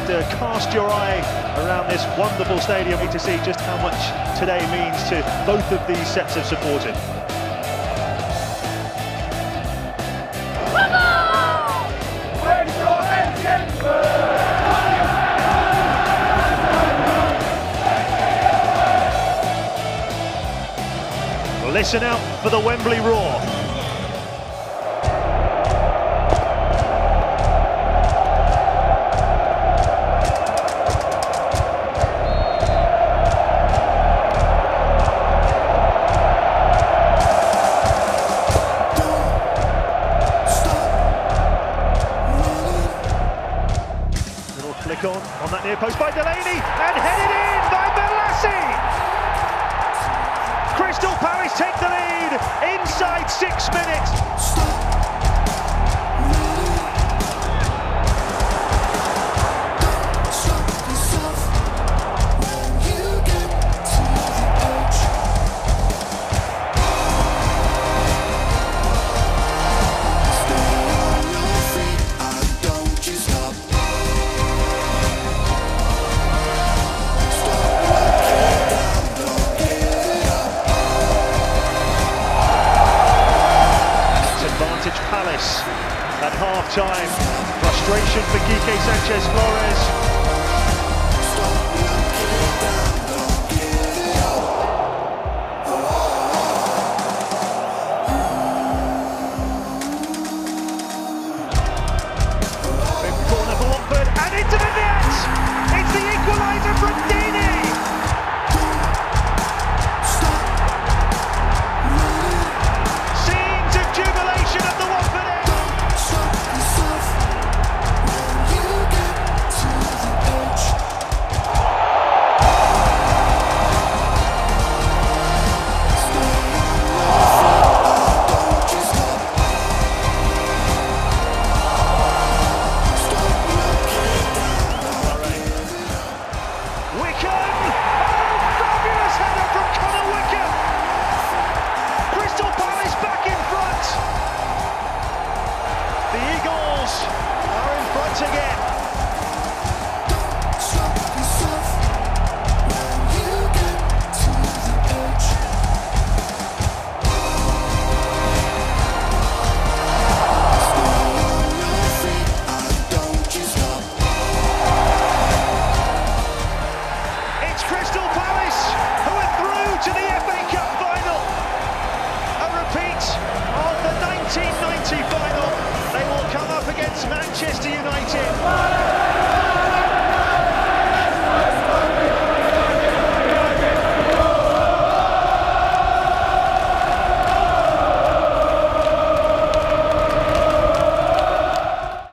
have to cast your eye around this wonderful stadium to see just how much today means to both of these sets of supporters. Listen out for the Wembley roar. Little flick on that near post by Delaney, and headed in by Bolasie. Crystal Palace take the lead inside 6 minutes. Palace at half-time. Frustration for Quique Sanchez-Flores. Corner for Watford and into the net! It's the equaliser from Deeney! Scenes of jubilation at the Watford end! The Eagles are in front again. It's Crystal Palace who are through to the FA Cup final. A repeat of the 1990 final. They will come up against Manchester United.